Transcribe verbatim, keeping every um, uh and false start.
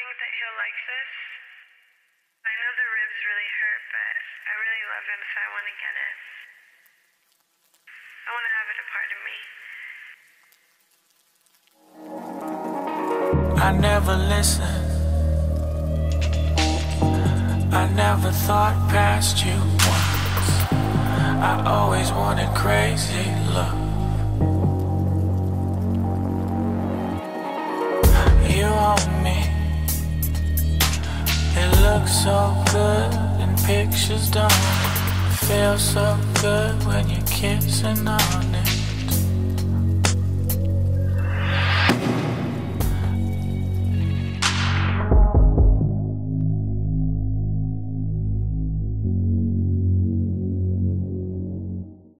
think that he'll like this? I know the ribs really hurt, but I really love him, so I want to get it. I want to have it a part of me. I never listened. I never thought past you once. I always wanted crazy love. You own me. It looks so good in pictures, don't it? It feels so good when you're kissing on it.